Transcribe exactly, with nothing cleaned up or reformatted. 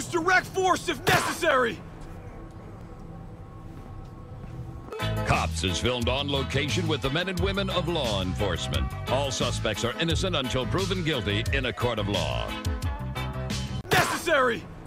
Use direct force if necessary! Cops is filmed on location with the men and women of law enforcement. All suspects are innocent until proven guilty in a court of law. Necessary!